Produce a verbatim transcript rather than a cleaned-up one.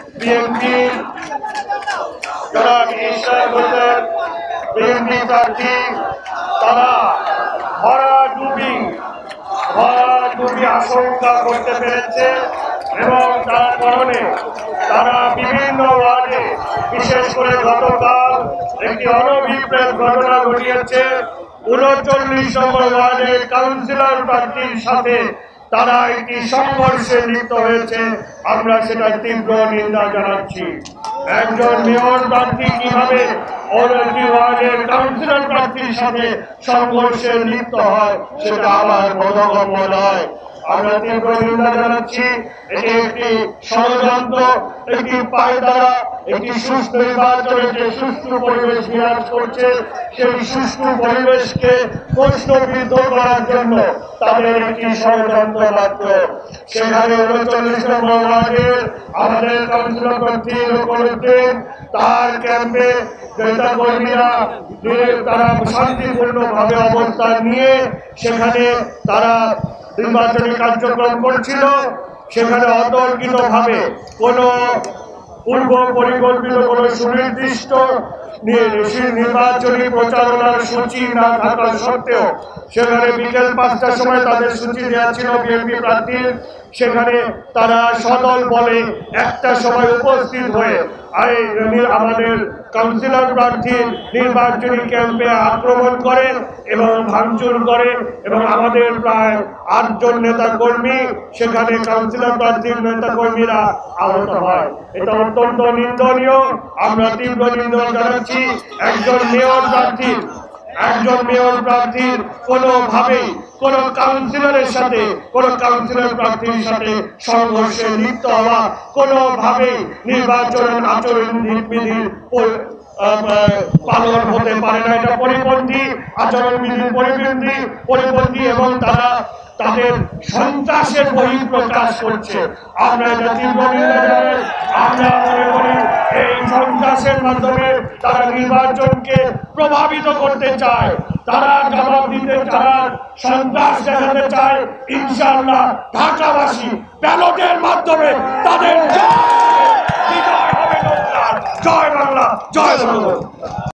BNP জনাব Ishraq Hossain BNP প্রার্থী তারা ভরাডুবি ভরাডুবি আশঙ্কা করতে পেরেছে এবং তার কারণে তারা বিভিন্ন ওয়ার্ডে বিশেষ করে গতকাল একটি অনভিপ্রেত ঘটনা ঘটিয়েছে। উনচল্লিশ নম্বর ওয়ার্ডের কাউন্সিলর প্রার্থীর সাথে তারা একটি সংঘর্ষে লিপ্ত হয়েছে। আমরা সেটা তীব্র নিন্দা জানাচ্ছি। একজন মেয়র প্রার্থী কিভাবে একটি ওয়ার্ডের কাউন্সিলর প্রার্থীর সাথে সংঘর্ষে লিপ্ত হয় সেটা আমার বোধগম্য নয়। আমরা তীব্র নিন্দা জানাচ্ছি। এটি একটি ষড়যন্ত্র, একটি পায়তারা, একটি সুষ্ঠু নির্বাচনের যে সুষ্ঠু পরিবেশ বিরাজ করছে সেই সুষ্ঠু পরিবেশকে প্রশ্নবিদ্ধ করার জন্য তাদের একটি ষড়যন্ত্র মাত্র। সেখানে উনচল্লিশ নম্বর ওয়ার্ডের আমাদের কাউন্সিলর প্রার্থী রুকনুদ্দিন তার ক্যাম্পে নেতা কর্মীরা তারা শান্তিপূর্ণভাবে অবস্থান নিয়ে সেখানে তারা নির্বাচনী কার্যক্রম করছিল। সেখানে অতর্কিতভাবে কোনো পূর্ব পরিকল্পিত কোনো সুনির্দিষ্ট নির্বাচনী প্রচারণার সূচি না থাকা সত্ত্বেও সেখানে বিকেল পাঁচটার সময় তাদের সূচি দেওয়া ছিল বিএনপি প্রার্থীর। সেখানে তারা সদল বলে একটা সময় উপস্থিত হয়ে আমাদের কাউন্সিলর প্রার্থীর নির্বাচনী ক্যাম্পে আক্রমণ করে এবং ভাঙচুর করে এবং আমাদের প্রায় আটজন নেতা কর্মী সেখানে কাউন্সিলর প্রার্থীর নেতা কর্মীরা আহত হয়। এটা অত্যন্ত নিন্দনীয়। আমরা তীব্র নিন্দা জানাচ্ছি। একজন মেয়র প্রার্থীর একজন মেয়র প্রার্থীর কোনোভাবেই কোন কাউন্সিলরের সাথে কোন কাউন্সিলর প্রার্থীর সাথে সংঘর্ষে লিপ্ত হওয়া কোনোভাবেই নির্বাচন আচরণ বিধির পালন হতে পারে না। এটা পরিপন্থী আচরণ বিধির পরিপন্থী পরিপন্থী এবং তারা তাদের সন্ত্রাসের বহিঃপ্রকাশ করছে। আমরা এটা তীব্র নিন্দা জানাই। আমরা মনে করি এই সন্ত্রাসের মাধ্যমে তারা নির্বাচনকে প্রভাবিত করতে চায়। তারা জবাব দিতে চায়, সন্ত্রাস দেখাতে চায়। ইনশাআল্লাহ ঢাকাবাসী ব্যালটের মাধ্যমে তাদের জয় হবে। জয় বাংলা, জয় বাংলা।